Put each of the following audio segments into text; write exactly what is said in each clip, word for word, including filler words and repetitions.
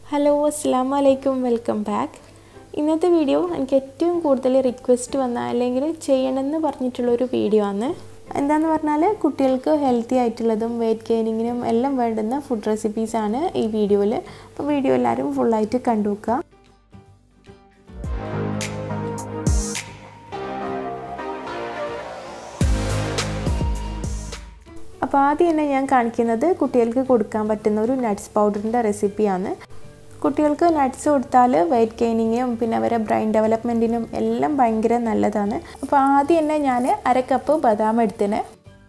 Hello അസ്സലാമു അലൈക്കും welcome back. ഇന്നത്തെ വീഡിയോ എനിക്ക് ഏറ്റവും കൂടുതൽ റിക്വസ്റ്റ് വന്ന അല്ലെങ്കിൽ ചെയ്യണമെന്ന് പറഞ്ഞിട്ടുള്ളൊരു വീഡിയോ ആണ്. എന്താണെന്ന് പറഞ്ഞാൽ കുട്ടികൾക്ക് ഹെൽത്തി ആയിട്ടുള്ളതും വെയിറ്റ് ഗെയിനിങ്ങിനും എല്ലാം വേണ്ടുന്ന ഫുഡ് റെസിപ്പീസാണ് ഈ വീഡിയോയിൽ. അപ്പോൾ വീഡിയോ എല്ലാവരും ഫുള്ളായിട്ട് കണ്ടു നോക്കുക. അപ്പോൾ ആദ്യം തന്നെ ഞാൻ കാണിക്കുന്നത് കുട്ടികൾക്ക് കൊടുക്കാൻ പറ്റുന്ന ഒരു നട്ട്സ് പൗഡറിൻ്റെ റെസിപ്പിയാണ്. കുട്ടികൾക്ക് നട്ട്സ് കൊടുത്താൽ വെയിറ്റ് ഗെയിനിങ്ങിനും പിന്നെ അവരെ ബ്രെയിൻ ഡെവലപ്മെൻറ്റിനും എല്ലാം ഭയങ്കര നല്ലതാണ്. അപ്പോൾ ആദ്യം തന്നെ ഞാൻ അര കപ്പ് ബദാം എടുത്തിന്.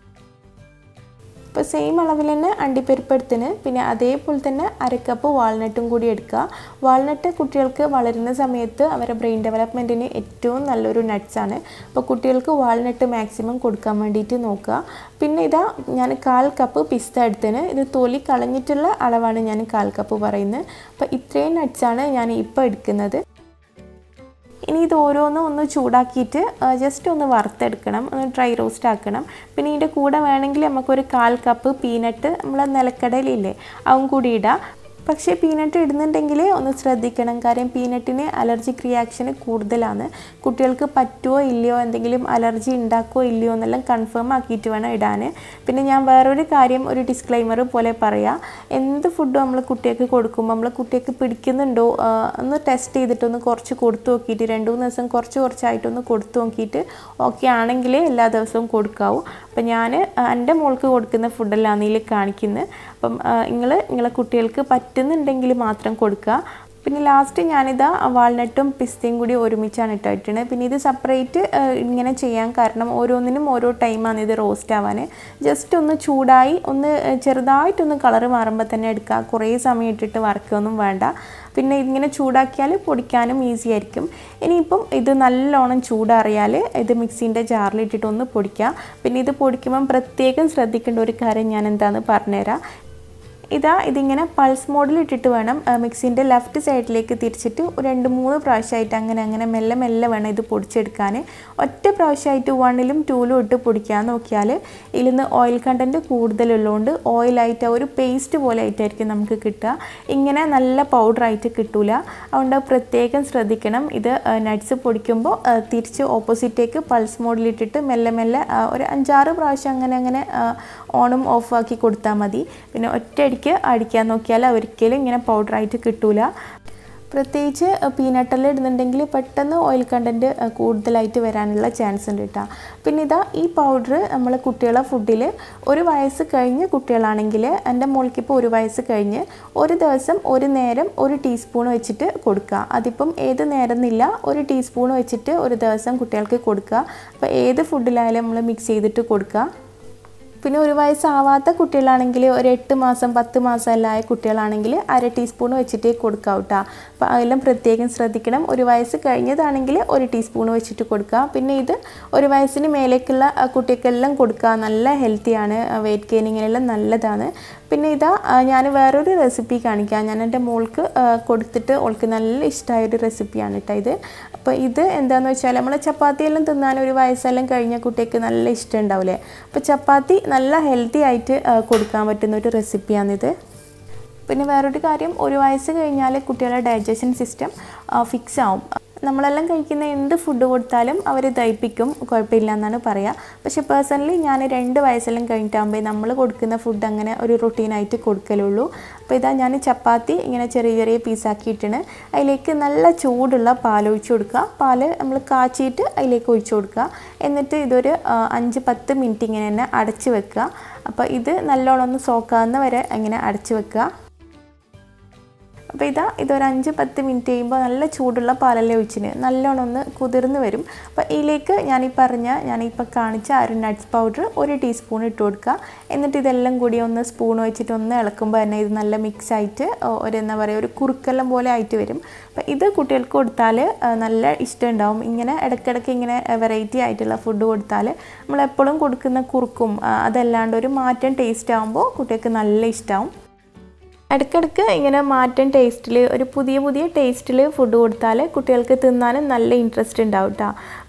അപ്പോൾ സെയിം അളവിൽ തന്നെ അണ്ടിപ്പരിപ്പ് എടുത്തിന്. പിന്നെ അതേപോലെ തന്നെ അര കപ്പ് വാൾനട്ടും കൂടി എടുക്കുക. വാൾനട്ട് കുട്ടികൾക്ക് വളരുന്ന സമയത്ത് അവരുടെ ബ്രെയിൻ ഡെവലപ്മെൻറ്റിന് ഏറ്റവും നല്ലൊരു നട്ട്സാണ്. അപ്പോൾ കുട്ടികൾക്ക് വാൾനട്ട് മാക്സിമം കൊടുക്കാൻ വേണ്ടിയിട്ട് നോക്കുക. പിന്നെ ഇതാ ഞാൻ കാൽ കപ്പ് പിസ്ത എടുത്തിന്. ഇത് തൊലി കളഞ്ഞിട്ടുള്ള അളവാണ് ഞാൻ കാൽ കപ്പ് പറയുന്നത്. അപ്പോൾ ഇത്രയും നട്ട്സാണ് ഞാൻ ഇപ്പോൾ എടുക്കുന്നത്. ഇനി ഇത് ഓരോന്നും ഒന്ന് ചൂടാക്കിയിട്ട് ജസ്റ്റ് ഒന്ന് വറുത്തെടുക്കണം, ഒന്ന് ഡ്രൈ റോസ്റ്റ് ആക്കണം. പിന്നെ ഇതിൻ്റെ കൂടെ വേണമെങ്കിൽ നമുക്കൊരു കാൽ കപ്പ് പീനട്ട് നമ്മൾ നിലക്കടലില്ലേ അതും കൂടി ഇടാം. പക്ഷേ പീനട്ട് ഇടുന്നുണ്ടെങ്കിൽ ഒന്ന് ശ്രദ്ധിക്കണം, കാര്യം പീനട്ടിന് അലർജിക് റിയാക്ഷൻ കൂടുതലാണ്. കുട്ടികൾക്ക് പറ്റുമോ ഇല്ലയോ, എന്തെങ്കിലും അലർജി ഉണ്ടാക്കുമോ ഇല്ലയോ എന്നെല്ലാം കൺഫേം ആക്കിയിട്ട് വേണം ഇടാൻ. പിന്നെ ഞാൻ വേറൊരു കാര്യം, ഒരു ഡിസ്ക്ലൈമർ പോലെ പറയാം, എന്ത് ഫുഡും നമ്മൾ കുട്ടികൾക്ക് കൊടുക്കുമ്പോൾ നമ്മൾ കുട്ടികൾക്ക് പിടിക്കുന്നുണ്ടോ ഒന്ന് ടെസ്റ്റ് ചെയ്തിട്ടൊന്ന് കുറച്ച് കൊടുത്തു നോക്കിയിട്ട് രണ്ട് മൂന്ന് ദിവസം കുറച്ച് കുറച്ചായിട്ടൊന്ന് കൊടുത്തു നോക്കിയിട്ട് ഓക്കെ ആണെങ്കിൽ എല്ലാ ദിവസവും കൊടുക്കാവൂ. അപ്പം ഞാൻ എൻ്റെ മോൾക്ക് കൊടുക്കുന്ന ഫുഡെല്ലാം ഇതിൽ കാണിക്കുന്നത്. അപ്പം നിങ്ങൾ നിങ്ങളെ കുട്ടികൾക്ക് പറ്റുന്നുണ്ടെങ്കിൽ മാത്രം കൊടുക്കുക. പിന്നെ ലാസ്റ്റ് ഞാനിതാ വാൾനട്ടും പിസ്തയും കൂടി ഒരുമിച്ചാണ് ഇട്ടിട്ടുണ്ട്. പിന്നെ ഇത് സെപ്പറേറ്റ് ഇങ്ങനെ ചെയ്യാൻ കാരണം ഓരോന്നിനും ഓരോ ടൈമാണ് ഇത് റോസ്റ്റ് ആവാൻ. ജസ്റ്റ് ഒന്ന് ചൂടായി ഒന്ന് ചെറുതായിട്ടൊന്ന് കളറ് മാറുമ്പോൾ തന്നെ എടുക്കുക. കുറേ സമയം ഇട്ടിട്ട് വറക്കുകയൊന്നും വേണ്ട. പിന്നെ ഇങ്ങനെ ചൂടാക്കിയാൽ പൊടിക്കാനും ഈസി ആയിരിക്കും. ഇനിയിപ്പം ഇത് നല്ലോണം ചൂടാറിയാൽ ഇത് മിക്സീൻ്റെ ജാറിലിട്ടിട്ട് ഒന്ന് പൊടിക്കുക. പിന്നെ ഇത് പൊടിക്കുമ്പം പ്രത്യേകം ശ്രദ്ധിക്കേണ്ട ഒരു കാര്യം ഞാൻ എന്താണെന്ന് പറഞ്ഞുതരാം. ഇതാ ഇതിങ്ങനെ പൾസ് മോഡിൽ ഇട്ടിട്ട് വേണം മിക്സിൻ്റെ ലെഫ്റ്റ് സൈഡിലേക്ക് തിരിച്ചിട്ട് രണ്ട് മൂന്ന് പ്രാവശ്യമായിട്ട് അങ്ങനെ അങ്ങനെ മെല്ലെ മെല്ലെ വേണം ഇത് പൊടിച്ചെടുക്കാൻ. ഒറ്റ പ്രാവശ്യമായിട്ട് വണ്ണിലും ടൂലും ഇട്ട് പൊടിക്കാൻ നോക്കിയാൽ ഇതിൽ നിന്ന് ഓയിൽ കണ്ടൻറ്റ് കൂടുതലുള്ളതുകൊണ്ട് ഓയിലായിട്ട് ഒരു പേസ്റ്റ് പോലെ ആയിട്ടായിരിക്കും നമുക്ക് കിട്ടുക. ഇങ്ങനെ നല്ല പൗഡറായിട്ട് കിട്ടില്ല. അതുകൊണ്ട് പ്രത്യേകം ശ്രദ്ധിക്കണം. ഇത് നട്ട്സ് പൊടിക്കുമ്പോൾ തിരിച്ച് ഓപ്പോസിറ്റേക്ക് പൾസ് മോഡിലിട്ടിട്ട് മെല്ലെ മെല്ലെ ഒരു അഞ്ചാറ് പ്രാവശ്യം അങ്ങനെ അങ്ങനെ ഓണും ഓഫാക്കി കൊടുത്താൽ മതി. പിന്നെ ഒറ്റയടിക്ക് അടിക്കാൻ നോക്കിയാൽ ഒരിക്കലും ഇങ്ങനെ പൗഡറായിട്ട് കിട്ടൂല. പ്രത്യേകിച്ച് പീനട്ടെല്ലാം ഇടുന്നുണ്ടെങ്കിൽ പെട്ടെന്ന് ഓയിൽ കണ്ടൻറ്റ് കൂടുതലായിട്ട് വരാനുള്ള ചാൻസ് ഉണ്ട് കേട്ടോ. പിന്നെ ഇതാ ഈ പൗഡർ നമ്മൾ കുട്ടികളെ ഫുഡിൽ ഒരു വയസ്സ് കഴിഞ്ഞ് കുട്ടികളാണെങ്കിൽ, എൻ്റെ മോൾക്കിപ്പോൾ ഒരു വയസ്സ് കഴിഞ്ഞ് ഒരു ദിവസം ഒരു നേരം ഒരു ടീസ്പൂൺ വെച്ചിട്ട് കൊടുക്കുക. അതിപ്പം ഏത് നേരം എന്നില്ല, ഒരു ടീസ്പൂൺ വെച്ചിട്ട് ഒരു ദിവസം കുട്ടികൾക്ക് കൊടുക്കുക. അപ്പോൾ ഏത് ഫുഡിലായാലും നമ്മൾ മിക്സ് ചെയ്തിട്ട് കൊടുക്കുക. പിന്നെ ഒരു വയസ്സാവാത്ത കുട്ടികളാണെങ്കിൽ ഒരു എട്ട് മാസം പത്ത് മാസം എല്ലാം ആയ കുട്ടികളാണെങ്കിൽ അര ടീസ്പൂൺ വെച്ചിട്ട് കൊടുക്കാം കേട്ടോ. അപ്പോൾ അതെല്ലാം പ്രത്യേകം ശ്രദ്ധിക്കണം. ഒരു വയസ്സ് കഴിഞ്ഞതാണെങ്കിൽ ഒരു ടീസ്പൂൺ വെച്ചിട്ട് കൊടുക്കുക. പിന്നെ ഇത് ഒരു വയസ്സിന് മേലേക്കുള്ള കുട്ടികൾക്കെല്ലാം കൊടുക്കുക. നല്ല ഹെൽത്തിയാണ്, വെയിറ്റ് ഗെയിനിങ്ങിനെല്ലാം നല്ലതാണ്. പിന്നെ ഇതാ ഞാൻ വേറൊരു റെസിപ്പി കാണിക്കാം. ഞാൻ എൻ്റെ മോൾക്ക് കൊടുത്തിട്ട് ഓൾക്ക് നല്ല ഇഷ്ടമായൊരു റെസിപ്പിയാണ് കേട്ടോ ഇത്. അപ്പോൾ ഇത് എന്താണെന്ന് വെച്ചാൽ നമ്മൾ ചപ്പാത്തിയെല്ലാം തിന്നാൻ ഒരു വയസ്സെല്ലാം കഴിഞ്ഞ കുട്ടിക്ക് നല്ല ഇഷ്ടം ഉണ്ടാവില്ലേ. അപ്പോൾ ചപ്പാത്തി നല്ല ഹെൽത്തി ആയിട്ട് കൊടുക്കാൻ പറ്റുന്ന ഒരു റെസിപ്പിയാണിത്. പിന്നെ വേറൊരു കാര്യം, ഒരു വയസ്സ് കഴിഞ്ഞാൽ കുട്ടികളുടെ ഡൈജഷൻ സിസ്റ്റം ഫിക്സ് ആവും. നമ്മളെല്ലാം കഴിക്കുന്ന എന്ത് ഫുഡ് കൊടുത്താലും അവർ ദഹിപ്പിക്കും, കുഴപ്പമില്ല എന്നാണ് പറയുക. പക്ഷേ പേഴ്സണലി ഞാൻ രണ്ട് വയസ്സെല്ലാം കഴിഞ്ഞിട്ടാകുമ്പോൾ നമ്മൾ കൊടുക്കുന്ന ഫുഡ് അങ്ങനെ ഒരു റൊട്ടീനായിട്ട് കൊടുക്കലുള്ളൂ. അപ്പോൾ ഇതാ ഞാൻ ചപ്പാത്തി ഇങ്ങനെ ചെറിയ ചെറിയ പീസാക്കിയിട്ടാണ് അതിലേക്ക് നല്ല ചൂടുള്ള പാൽ ഒഴിച്ചു കൊടുക്കുക. പാൽ നമ്മൾ കാച്ചിയിട്ട് അതിലേക്ക് ഒഴിച്ചു കൊടുക്കുക. എന്നിട്ട് ഇതൊരു അഞ്ച് പത്ത് മിനിറ്റ് ഇങ്ങനെ തന്നെ അടച്ച് വെക്കുക. അപ്പോൾ ഇത് നല്ലോണം ഒന്ന് സോക്കാവുന്ന വരെ ഇങ്ങനെ അടച്ച് വെക്കുക. അപ്പോൾ ഇതാ ഇതൊരു അഞ്ച് പത്ത് മിനിറ്റ് കഴിയുമ്പോൾ നല്ല ചൂടുള്ള പാലെല്ലാം ഒഴിച്ചിന് നല്ലോണം ഒന്ന് കുതിർന്ന് വരും. അപ്പോൾ ഇതിലേക്ക് ഞാനീ പറഞ്ഞ ഞാനിപ്പോൾ കാണിച്ച ആ ഒരു നട്ട്സ് പൗഡർ ഒരു ടീസ്പൂൺ ഇട്ട് കൊടുക്കുക. എന്നിട്ട് ഇതെല്ലാം കൂടി ഒന്ന് സ്പൂൺ വെച്ചിട്ട് ഒന്ന് ഇളക്കുമ്പോൾ തന്നെ ഇത് നല്ല മിക്സ് ആയിട്ട് ഒരു എന്താ പറയുക ഒരു കുറുക്കെല്ലാം പോലെ ആയിട്ട് വരും. അപ്പോൾ ഇത് കുട്ടികൾക്ക് കൊടുത്താൽ നല്ല ഇഷ്ടം ഉണ്ടാവും. ഇങ്ങനെ ഇടയ്ക്കിടയ്ക്ക് ഇങ്ങനെ വെറൈറ്റി ആയിട്ടുള്ള ഫുഡ് കൊടുത്താൽ നമ്മളെപ്പോഴും കൊടുക്കുന്ന കുറുക്കും അതല്ലാണ്ട് ഒരു മാറ്റം ടേസ്റ്റ് ആകുമ്പോൾ കുട്ടികൾക്ക് നല്ല ഇഷ്ടമാവും. ഇടയ്ക്കിടയ്ക്ക് ഇങ്ങനെ മാറ്റം ടേസ്റ്റിൽ ഒരു പുതിയ പുതിയ ടേസ്റ്റിൽ ഫുഡ് കൊടുത്താൽ കുട്ടികൾക്ക് തിന്നാനും നല്ല ഇൻട്രസ്റ്റ് ഉണ്ടാവും കേട്ടോ.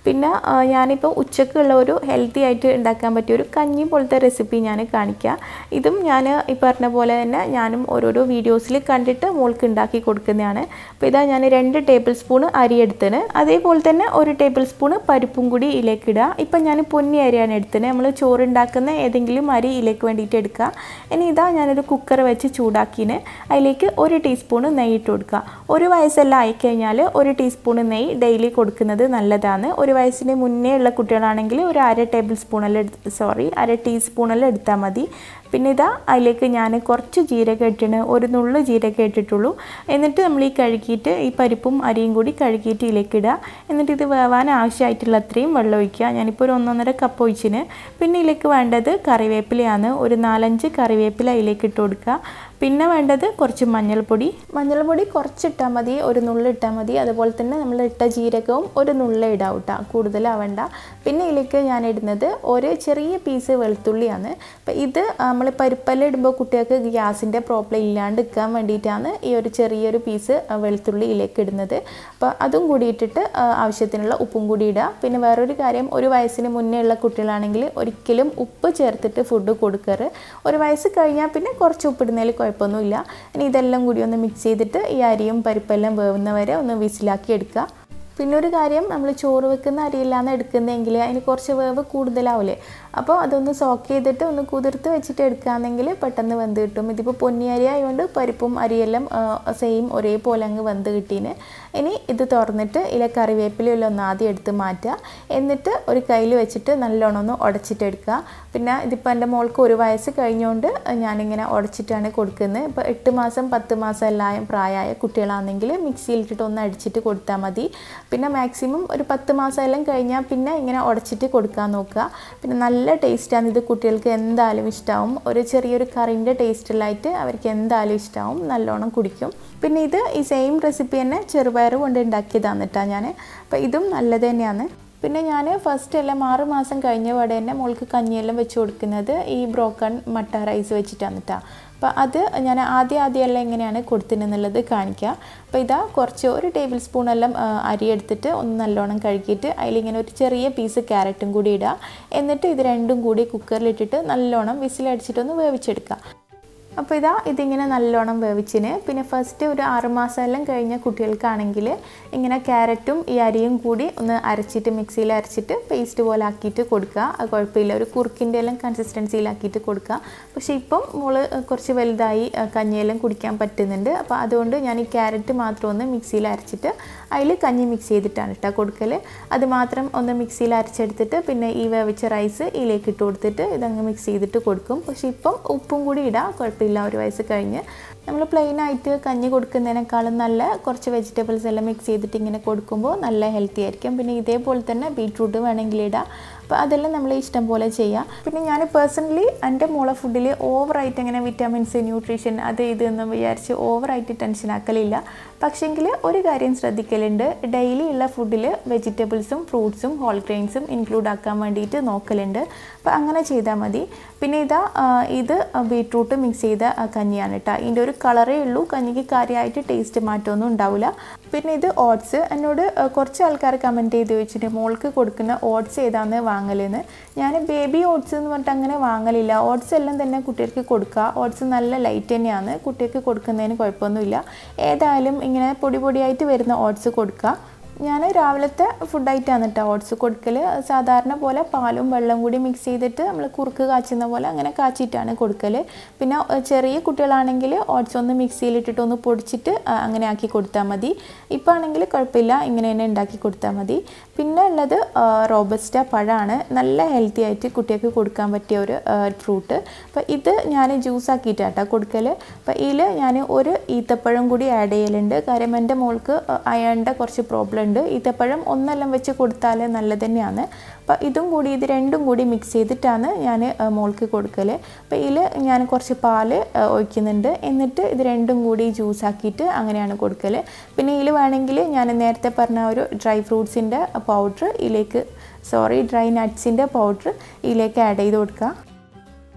പിന്നെ ഞാനിപ്പോൾ ഉച്ചക്കുള്ള ഒരു ഹെൽത്തി ആയിട്ട് ഉണ്ടാക്കാൻ പറ്റിയ ഒരു കഞ്ഞി പോലത്തെ റെസിപ്പി ഞാൻ കാണിക്കാം. ഇതും ഞാൻ ഈ പറഞ്ഞ പോലെ തന്നെ ഞാനും ഓരോരോ വീഡിയോസിൽ കണ്ടിട്ട് മോൾക്ക് ഉണ്ടാക്കി കൊടുക്കുന്നതാണ്. അപ്പോൾ ഇതാ ഞാൻ രണ്ട് ടേബിൾ സ്പൂൺ അരി എടുത്തിന്, അതേപോലെ തന്നെ ഒരു ടേബിൾ സ്പൂൺ പരിപ്പും കൂടി ഇതിലേക്ക് ഇടുക. ഇപ്പം ഞാൻ പൊന്നി അരിയാണ് എടുത്തത്, നമ്മൾ ചോറുണ്ടാക്കുന്ന ഏതെങ്കിലും അരി ഇതിലേക്ക് വേണ്ടിയിട്ട് എടുക്കുക. ഇനി ഇതാ ഞാനൊരു കുക്കർ വെച്ച് ചൂടാക്കിന് അതിലേക്ക് ഒരു ടീസ്പൂൺ നെയ്യ് ഇട്ട് കൊടുക്കുക. ഒരു വയസ്സെല്ലാം ആയിക്കഴിഞ്ഞാൽ ഒരു ടീസ്പൂൺ നെയ്യ് ഡെയിലി കൊടുക്കുന്നത് നല്ലതാണ്. ഒരു വയസ്സിന് മുന്നേ ഉള്ള കുട്ടികളാണെങ്കിൽ ഒരു അര ടേബിൾ സ്പൂണെല്ലാം എടുത്ത് സോറി അര ടീസ്പൂണെല്ലാം എടുത്താൽ മതി. പിന്നെ ഇതാ അതിലേക്ക് ഞാൻ കുറച്ച് ജീരകം ഇട്ടിന്, ഒരു നുള്ളു ജീരകം ഇട്ടിട്ടുള്ളൂ. എന്നിട്ട് നമ്മൾ ഈ കഴുകിയിട്ട് ഈ പരിപ്പും അരിയും കൂടി കഴുകിയിട്ട് ഇതിലേക്ക് ഇടുക. എന്നിട്ട് ഇത് വേവാൻ ആവശ്യമായിട്ടുള്ള അത്രയും വെള്ളം ഒഴിക്കുക. ഞാനിപ്പോൾ ഒരു ഒന്നൊന്നര കപ്പ് ഒഴിച്ചിന്. പിന്നെ ഇതിലേക്ക് വേണ്ടത് കറിവേപ്പിലയാണ്, ഒരു നാലഞ്ച് കറിവേപ്പില അതിലേക്ക് ഇട്ട് കൊടുക്കുക. പിന്നെ വേണ്ടത് കുറച്ച് മഞ്ഞൾപ്പൊടി, മഞ്ഞൾപ്പൊടി കുറച്ചിട്ടാൽ മതി, ഒരു നുള്ളി ഇട്ടാൽ മതി. അതുപോലെ തന്നെ നമ്മൾ ഇട്ട ജീരകവും ഒരു നുള്ളി ഇടാം കേട്ടോ, കൂടുതലാവണ്ട. പിന്നെ ഇതിലേക്ക് ഞാൻ ഇടുന്നത് ഒരു ചെറിയ പീസ് വെളുത്തുള്ളിയാണ്. അപ്പോൾ ഇത് നമ്മൾ പരിപ്പെല്ലാം ഇടുമ്പോൾ കുട്ടികൾക്ക് ഗ്യാസിൻ്റെ പ്രോബ്ലം ഇല്ലാണ്ട് നിൽക്കാൻ വേണ്ടിയിട്ടാണ് ഈ ഒരു ചെറിയൊരു പീസ് വെളുത്തുള്ളി ഇതിലേക്ക് ഇടുന്നത്. അപ്പോൾ അതും കൂടി ഇട്ടിട്ട് ആവശ്യത്തിനുള്ള ഉപ്പും കൂടി ഇടുക. പിന്നെ വേറൊരു കാര്യം, ഒരു വയസ്സിന് മുന്നേ ഉള്ള കുട്ടികളാണെങ്കിൽ ഒരിക്കലും ഉപ്പ് ചേർത്തിട്ട് ഫുഡ് കൊടുക്കരുത്. ഒരു വയസ്സ് കഴിഞ്ഞാൽ പിന്നെ കുറച്ച് ഉപ്പിടുന്നതിൽ കുഴപ്പമൊന്നുമില്ല. ഇനി ഇതെല്ലാം കൂടി ഒന്ന് മിക്സ് ചെയ്തിട്ട് ഈ അരിയും പരിപ്പെല്ലാം വേവുന്നവരെ ഒന്ന് വിസിലാക്കി എടുക്കുക. പിന്നെ ഒരു കാര്യം, നമ്മൾ ചോറ് വെക്കുന്ന അരിയില്ലാന്ന് എടുക്കുന്നതെങ്കിൽ അതിന് കുറച്ച് വേവ് കൂടുതലാവില്ലേ, അപ്പോൾ അതൊന്ന് സോക്ക് ചെയ്തിട്ട് ഒന്ന് കുതിർത്ത് വെച്ചിട്ട് എടുക്കുകയാണെങ്കിൽ പെട്ടെന്ന് വെന്ത് കിട്ടും. ഇതിപ്പോൾ പൊന്നി അരി ആയതുകൊണ്ട് പരിപ്പും അരിയെല്ലാം സെയിം ഒരേപോലെ അങ്ങ് വെന്ത് കിട്ടീന്. ഇനി ഇത് തുറന്നിട്ട് ഇതിലെ കറിവേപ്പിലയെല്ലാം ഒന്ന് ആദ്യം എടുത്ത് മാറ്റുക. എന്നിട്ട് ഒരു കയ്യിൽ വെച്ചിട്ട് നല്ലോണം ഒന്ന് ഉടച്ചിട്ടെടുക്കുക. പിന്നെ ഇതിപ്പോൾ എൻ്റെ മോൾക്ക് ഒരു വയസ്സ് കഴിഞ്ഞുകൊണ്ട് ഞാനിങ്ങനെ ഉടച്ചിട്ടാണ് കൊടുക്കുന്നത്. ഇപ്പോൾ എട്ട് മാസം പത്ത് മാസം എല്ലാം പ്രായമായ കുട്ടികളാണെങ്കിൽ മിക്സിയിലിട്ടിട്ട് ഒന്ന് അടിച്ചിട്ട് കൊടുത്താൽ മതി. പിന്നെ മാക്സിമം ഒരു പത്ത് മാസം എല്ലാം കഴിഞ്ഞാൽ പിന്നെ ഇങ്ങനെ ഉടച്ചിട്ട് കൊടുക്കാൻ നോക്കുക. പിന്നെ നല്ല ടേസ്റ്റാണ് ഇത്, കുട്ടികൾക്ക് എന്തായാലും ഇഷ്ടമാവും. ഒരു ചെറിയൊരു കറിൻ്റെ ടേസ്റ്റിലായിട്ട് അവർക്ക് എന്തായാലും ഇഷ്ടമാവും, നല്ലോണം കുടിക്കും. പിന്നെ ഇത് ഈ സെയിം റെസിപ്പി തന്നെ ചെറുപയർ കൊണ്ട് ഉണ്ടാക്കിയതാണ് കേട്ടോ ഞാൻ. അപ്പോൾ ഇതും നല്ലത് തന്നെയാണ്. പിന്നെ ഞാൻ ഫസ്റ്റ് എല്ലാം ആറ് മാസം കഴിഞ്ഞ പാടെ തന്നെ മോൾക്ക് കഞ്ഞിയെല്ലാം വെച്ച് കൊടുക്കുന്നത് ഈ ബ്രോക്കൺ മട്ട റൈസ് വെച്ചിട്ടാണ് കേട്ടോ. അപ്പോൾ അത് ഞാൻ ആദ്യം ആദ്യമെല്ലാം എങ്ങനെയാണ് കൊടുത്തിട്ടുള്ളത് കാണിക്കുക. അപ്പോൾ ഇതാ കുറച്ച് ഒരു ടേബിൾ സ്പൂണെല്ലാം അരി എടുത്തിട്ട് ഒന്ന് നല്ലോണം കഴുകിയിട്ട് അതിലിങ്ങനെ ഒരു ചെറിയ പീസ് ക്യാരറ്റും കൂടി ഇടുക. എന്നിട്ട് ഇത് രണ്ടും കൂടി കുക്കറിലിട്ടിട്ട് നല്ലോണം വിസിലടിച്ചിട്ടൊന്ന് വേവിച്ചെടുക്കുക. അപ്പോൾ ഇതാ ഇതിങ്ങനെ നല്ലോണം വേവിച്ചിന്. പിന്നെ ഫസ്റ്റ് ഒരു ആറുമാസം എല്ലാം കഴിഞ്ഞ കുട്ടികൾക്കാണെങ്കിൽ ഇങ്ങനെ ക്യാരറ്റും ഈ അരിയും കൂടി ഒന്ന് അരച്ചിട്ട് മിക്സിയിൽ അരച്ചിട്ട് പേസ്റ്റ് പോലെ ആക്കിയിട്ട് കൊടുക്കുക. അത് കുഴപ്പമില്ല, ഒരു കുറുക്കിൻ്റെ എല്ലാം കൺസിസ്റ്റൻസിയിലാക്കിയിട്ട് കൊടുക്കുക. പക്ഷേ ഇപ്പം മോള് കുറച്ച് വലുതായി കഞ്ഞിയെല്ലാം കുടിക്കാൻ പറ്റുന്നുണ്ട്. അപ്പോൾ അതുകൊണ്ട് ഞാൻ ഈ ക്യാരറ്റ് മാത്രം ഒന്ന് മിക്സിയിൽ അരച്ചിട്ട് അതിൽ കഞ്ഞി മിക്സ് ചെയ്തിട്ടാണ് കേട്ടോ കൊടുക്കൽ. അത് മാത്രം ഒന്ന് മിക്സിയിൽ അരച്ചെടുത്തിട്ട് പിന്നെ ഈ വേവിച്ച റൈസ് ഇതിലേക്ക് ഇട്ട് കൊടുത്തിട്ട് ഇതങ്ങ് മിക്സ് ചെയ്തിട്ട് കൊടുക്കും. പക്ഷേ ഇപ്പം ഉപ്പും കൂടി ഇടാം, കുഴപ്പമില്ല. ഒരു വയസ്സ് കഴിഞ്ഞ് നമ്മൾ പ്ലെയിൻ ആയിട്ട് കഞ്ഞി കൊടുക്കുന്നതിനേക്കാളും നല്ല കുറച്ച് വെജിറ്റബിൾസ് എല്ലാം മിക്സ് ചെയ്തിട്ട് ഇങ്ങനെ കൊടുക്കുമ്പോൾ നല്ല ഹെൽത്തി ആയിരിക്കും. പിന്നെ ഇതേപോലെ തന്നെ ബീട്രൂട്ട് വേണമെങ്കിൽ ഇടാം. അപ്പോൾ അതെല്ലാം നമ്മൾ ഇഷ്ടം പോലെ ചെയ്യാം. പിന്നെ ഞാൻ പേഴ്സണലി എൻ്റെ മോളെ ഫുഡിൽ ഓവറായിട്ട് അങ്ങനെ വിറ്റാമിൻസ് ന്യൂട്രീഷൻ അത് ഇതെന്നും വിചാരിച്ച് ഓവറായിട്ട് ടെൻഷൻ ആക്കലില്ല. പക്ഷേങ്കിൽ ഒരു കാര്യം ശ്രദ്ധിക്കലുണ്ട്, ഡെയിലി ഉള്ള ഫുഡിൽ വെജിറ്റബിൾസും ഫ്രൂട്ട്സും ഹോൾ ഗ്രെയിൻസും ഇൻക്ലൂഡ് ആക്കാൻ വേണ്ടിയിട്ട് നോക്കലുണ്ട്. അപ്പോൾ അങ്ങനെ ചെയ്താൽ മതി. പിന്നെ ഇതാ ഇത് ബീട്രൂട്ട് മിക്സ് ചെയ്ത കഞ്ഞിയാണ് കേട്ടോ. ഇതിൻ്റെ ഒരു കളറേ ഉള്ളൂ, കഞ്ഞിക്ക് കാര്യമായിട്ട് ടേസ്റ്റ് മാറ്റമൊന്നും ഉണ്ടാവില്ല. പിന്നെ ഇത് ഓട്സ്, എന്നോട് കുറച്ച് ആൾക്കാർ കമൻറ്റ് ചെയ്ത് വെച്ചിട്ട് മോൾക്ക് കൊടുക്കുന്ന ഓട്സ് ഏതാണെന്ന് വാങ്ങലെന്ന്. ഞാൻ ബേബി ഓട്സ് എന്ന് പറഞ്ഞിട്ട് അങ്ങനെ വാങ്ങലില്ല. ഓട്സ് എല്ലാം തന്നെ കുട്ടികൾക്ക് കൊടുക്കുക. ഓട്സ് നല്ല ലൈറ്റ് തന്നെയാണ്, കുട്ടികൾക്ക് കൊടുക്കുന്നതിന് കുഴപ്പമൊന്നുമില്ല. ഏതായാലും ഇങ്ങനെ പൊടി പൊടിയായിട്ട് വരുന്ന ഓട്സ് കൊടുക്കുക. ഞാൻ രാവിലത്തെ ഫുഡായിട്ടാണ് കേട്ടോ ഓട്സ് കൊടുക്കൽ. സാധാരണ പോലെ പാലും വെള്ളം കൂടി മിക്സ് ചെയ്തിട്ട് നമ്മൾ കുറുക്ക് കാച്ചുന്ന പോലെ അങ്ങനെ കാച്ചിട്ടാണ് കൊടുക്കൽ. പിന്നെ ചെറിയ കുട്ടികളാണെങ്കിൽ ഓട്സ് ഒന്ന് മിക്സിയിലിട്ടിട്ട് ഒന്ന് പൊടിച്ചിട്ട് അങ്ങനെ ആക്കി കൊടുത്താൽ മതി. ഇപ്പോൾ ആണെങ്കിൽ കുഴപ്പമില്ല, ഇങ്ങനെ തന്നെ ഉണ്ടാക്കി കൊടുത്താൽ മതി. പിന്നെ ഉള്ളത് റോബസ്റ്റ പഴമാണ്, നല്ല ഹെൽത്തി ആയിട്ട് കുട്ടികൾക്ക് കൊടുക്കാൻ പറ്റിയ ഒരു ഫ്രൂട്ട്. അപ്പോൾ ഇത് ഞാൻ ജ്യൂസ് ആക്കിയിട്ടാട്ടോ കൊടുക്കൽ. അപ്പോൾ ഇതിൽ ഞാൻ ഒരു ഈത്തപ്പഴം കൂടി ആഡ് ചെയ്യലുണ്ട്. കാര്യം എൻ്റെ മോൾക്ക് അയണിൻ്റെ കുറച്ച് പ്രോബ്ലം ഉണ്ട്. ഈത്തപ്പഴം ഒന്നെല്ലാം വെച്ച് കൊടുത്താൽ നല്ലത് തന്നെയാണ്. അപ്പോൾ ഇതും കൂടി ഇത് രണ്ടും കൂടി മിക്സ് ചെയ്തിട്ടാണ് ഞാൻ മോൾക്ക് കൊടുക്കൽ. അപ്പോൾ ഇതിൽ ഞാൻ കുറച്ച് പാൽ ഒഴിക്കുന്നുണ്ട്. എന്നിട്ട് ഇത് രണ്ടും കൂടി ജ്യൂസ് ആക്കിയിട്ട് അങ്ങനെയാണ് കൊടുക്കൽ. പിന്നെ ഇതിൽ വേണമെങ്കിൽ ഞാൻ നേരത്തെ പറഞ്ഞ ഒരു ഡ്രൈ ഫ്രൂട്ട്സിൻ്റെ പൗഡർ ഇതിലേക്ക് സോറി ഡ്രൈ നട്ട്സിൻ്റെ പൗഡർ ഇതിലേക്ക് ആഡ് ചെയ്ത് കൊടുക്കുക.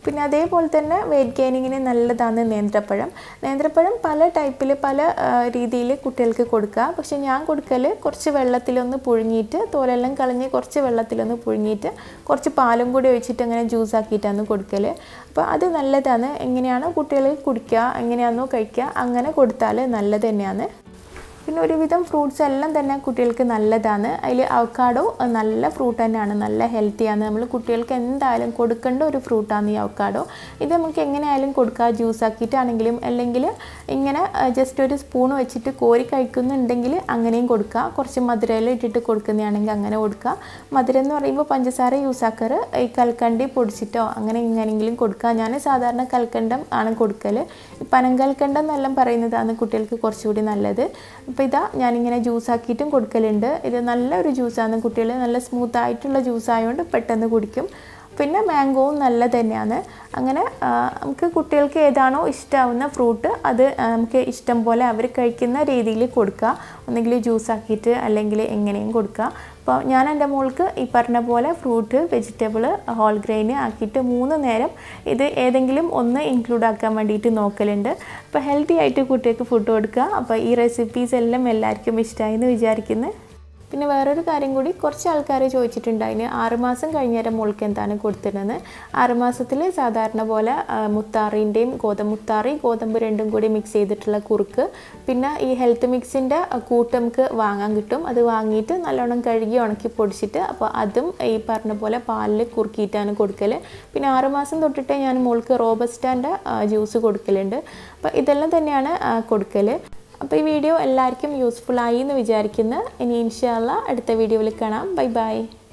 പിന്നെ അതേപോലെ തന്നെ വെയിറ്റ് ഗെയിനിങ്ങിന് നല്ലതാണ് നേന്ത്രപ്പഴം. നേന്ത്രപ്പഴം പല ടൈപ്പിൽ പല രീതിയിൽ കുട്ടികൾക്ക് കൊടുക്കുക. പക്ഷേ ഞാൻ കൊടുക്കൽ കുറച്ച് വെള്ളത്തിലൊന്ന് പുഴുങ്ങിയിട്ട് തോലെല്ലാം കളഞ്ഞ് കുറച്ച് വെള്ളത്തിലൊന്ന് പുഴുങ്ങിയിട്ട് കുറച്ച് പാലും കൂടി ഒഴിച്ചിട്ട് അങ്ങനെ ജ്യൂസ് ആക്കിയിട്ടാണ് കൊടുക്കൽ. അപ്പോൾ അത് നല്ലതാണ്. എങ്ങനെയാണോ കുട്ടികൾ കുടിക്കുക, എങ്ങനെയാണോ കഴിക്കുക, അങ്ങനെ കൊടുത്താൽ നല്ലത് തന്നെയാണ്. പിന്നെ ഒരുവിധം ഫ്രൂട്ട്സ് എല്ലാം തന്നെ കുട്ടികൾക്ക് നല്ലതാണ്. അതിൽ അവക്കാഡോ നല്ല ഫ്രൂട്ട് തന്നെയാണ്, നല്ല ഹെൽത്തിയാണ്. നമ്മൾ കുട്ടികൾക്ക് എന്തായാലും കൊടുക്കേണ്ട ഒരു ഫ്രൂട്ടാണ് ഈ അവക്കാഡോ. ഇത് നമുക്ക് എങ്ങനെയായാലും കൊടുക്കുക, ജ്യൂസ് ആക്കിയിട്ടാണെങ്കിലും അല്ലെങ്കിൽ ഇങ്ങനെ ജസ്റ്റ് ഒരു സ്പൂൺ വെച്ചിട്ട് കോരി കഴിക്കുന്നുണ്ടെങ്കിൽ അങ്ങനെയും കൊടുക്കുക. കുറച്ച് മധുരയിൽ ഇട്ടിട്ട് കൊടുക്കുന്നതാണെങ്കിൽ അങ്ങനെ കൊടുക്കുക. മധുരം എന്ന് പറയുമ്പോൾ പഞ്ചസാര യൂസ് ആക്കാറ്, ഈ കൽക്കണ്ടി പൊടിച്ചിട്ടോ അങ്ങനെ എങ്ങനെയെങ്കിലും കൊടുക്കുക. ഞാൻ സാധാരണ കൽക്കണ്ടം ആണ് കൊടുക്കൽ. പനങ്കൽക്കണ്ടം എന്നെല്ലാം പറയുന്നതാണ് കുട്ടികൾക്ക് കുറച്ചുകൂടി നല്ലത്. അപ്പോൾ ഇതാ ഞാനിങ്ങനെ ജ്യൂസാക്കിയിട്ടും കൊടുക്കലുണ്ട്. ഇത് നല്ലൊരു ജ്യൂസാണ്, കുട്ടികൾ നല്ല സ്മൂത്തായിട്ടുള്ള ജ്യൂസായതുകൊണ്ട് പെട്ടെന്ന് കുടിക്കും. പിന്നെ മാംഗോവും നല്ല തന്നെയാണ്. അങ്ങനെ നമുക്ക് കുട്ടികൾക്ക് ഏതാണോ ഇഷ്ടമാവുന്ന ഫ്രൂട്ട് അത് നമുക്ക് ഇഷ്ടം പോലെ അവർ കഴിക്കുന്ന രീതിയിൽ കൊടുക്കുക. ഒന്നെങ്കിൽ ജ്യൂസാക്കിയിട്ട് അല്ലെങ്കിൽ എങ്ങനെയും കൊടുക്കുക. അപ്പോൾ ഞാൻ എൻ്റെ മോൾക്ക് ഈ പറഞ്ഞ പോലെ ഫ്രൂട്ട്, വെജിറ്റബിൾ, ഹോൾ ഗ്രെയിൻ ആക്കിയിട്ട് മൂന്ന് നേരം ഇത് ഏതെങ്കിലും ഒന്ന് ഇൻക്ലൂഡ് ആക്കാൻ വേണ്ടിയിട്ട് നോക്കലുണ്ട്. അപ്പോൾ ഹെൽത്തി ആയിട്ട് കുട്ടികൾക്ക് ഫുഡ് കൊടുക്കുക. അപ്പോൾ ഈ റെസിപ്പീസ് എല്ലാം എല്ലാവർക്കും ഇഷ്ടമായി എന്ന് വിചാരിക്കുന്നു. പിന്നെ വേറൊരു കാര്യം കൂടി, കുറച്ച് ആൾക്കാർ ചോദിച്ചിട്ടുണ്ടായിന് ആറുമാസം കഴിഞ്ഞേരം മോൾക്ക് എന്താണ് കൊടുത്തിരുന്നത്. ആറുമാസത്തിൽ സാധാരണ പോലെ മുത്താറിൻ്റെയും ഗോതമ്പുത്താറി ഗോതമ്പ് രണ്ടും കൂടി മിക്സ് ചെയ്തിട്ടുള്ള കുറുക്ക്, പിന്നെ ഈ ഹെൽത്ത് മിക്സിൻ്റെ കൂട്ട് നമുക്ക് വാങ്ങാൻ കിട്ടും. അത് വാങ്ങിയിട്ട് നല്ലോണം കഴുകി ഉണക്കി പൊടിച്ചിട്ട് അപ്പോൾ അതും ഈ പറഞ്ഞ പോലെ പാലിൽ കുറുക്കിയിട്ടാണ് കൊടുക്കൽ. പിന്നെ ആറുമാസം തൊട്ടിട്ട് ഞാൻ മോൾക്ക് റോബസ്റ്റാൻ്റെ ജ്യൂസ് കൊടുക്കലുണ്ട്. അപ്പോൾ ഇതെല്ലാം തന്നെയാണ് കൊടുക്കൽ. അപ്പോൾ ഈ വീഡിയോ എല്ലാവർക്കും യൂസ്ഫുൾ ആയി എന്ന് വിചാരിക്കുന്നു. ഇനി ഇൻഷാ അല്ലാഹ് അടുത്ത വീഡിയോയിൽ കാണാം. Bye by.